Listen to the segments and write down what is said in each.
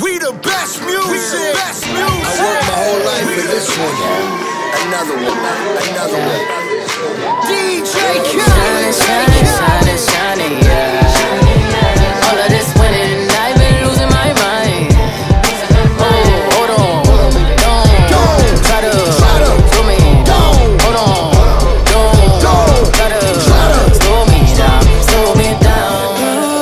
We the best music. Best music. I worked my whole life for this one. Another one. Another one. DJ Shining, shining, shining, shining, yeah. All of this winning, I've been losing my mind. Oh, hold on, don't try to slow me. Hold on, don't try to slow me down, slow me down.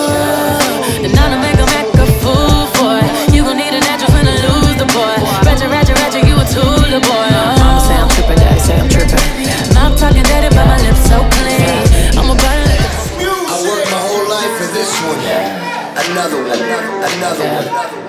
And now to make a fool for it. You gon' need a natural finna lose the boy. Ratchet, you a tool, the boy. Mama say I'm trippin', daddy say I'm trippin'. Mouth talking dirty, but my lips so clean. I'm about to let I worked my whole life for this one. Another one. Another one.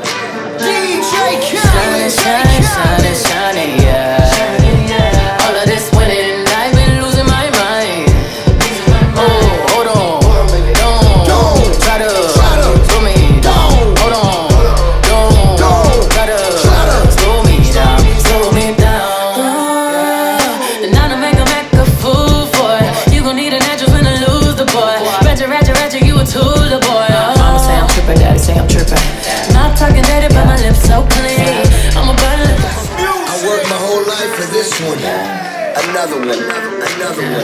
DJ shining, shining, shining, shining, yeah. All of this winning, I've been losing my mind. Oh, hold on, don't try to slow me. Hold on, don't try to slow me down, slow me down. And now to make a fool for it. You gon' need a natural finna lose the boy. Ratchet, you a tool, the boy. Mama say I'm trippin', daddy say I'm trippin'. Mouth talking dirty, but my lips so clean. I'm about to let I worked my whole life for this one. Another one. Another one.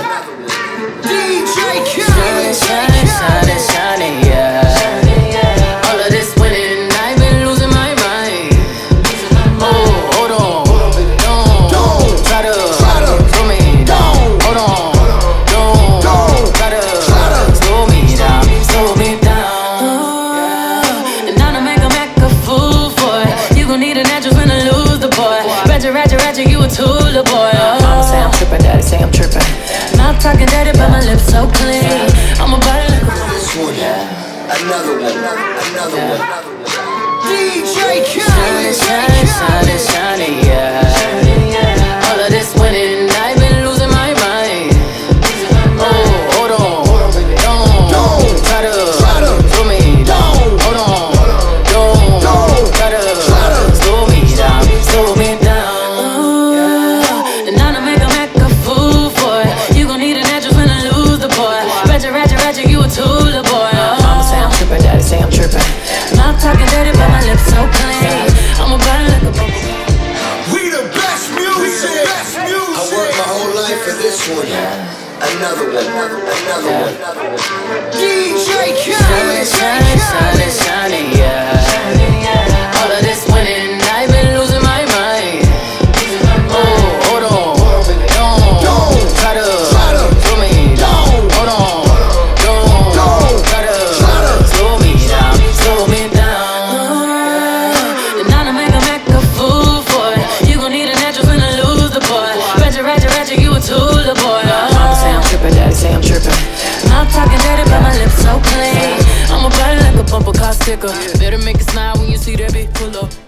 DJ shining, shining, shining, shining, yeah. All of this winning, I've been losing my mind. Oh, hold on, don't try to slow me. Hold on, don't try to slow me down, slow me down. And now to make a fool for it. You gon' need a natural finna lose the boy. Ratchet, you a tool, the boy. Mama say I'm trippin', daddy say I'm trippin'. Mouth talking dirty, but my lips so clean. I'm about to This one. Another one. Another one. DJ shining, shining, shining, shining, yeah. All of this winning, I've been losing my mind. Oh, hold on, don't try to slow me. Hold on, don't try to slow me down, slow me down. And now to make a fool for it. You gon' need a natural finna lose the boy. Ratchet, you a tool, the boy. Mama say I'm trippin', daddy say I'm trippin'. Mouth talking dirty, but my lips so clean. I'm about to let the We the best music. Best music. I worked my whole life for this one. Another one. Another one. DJ shining, shining, shining, shining, yeah. All of this winning, I've been losing my mind. Oh, hold on, don't try to slow me. Hold on, don't try to slow me down, slow me down. And now to make a fool for it. You gon' need a natural finna lose the boy. Ratchet, you a tool, the boy. Mama say I'm trippin', daddy say I'm trippin'. Mouth talking dirty, but my lips so clean. I'm about to like a bumper car sticker. Better make it smile when you see that bitch pull up.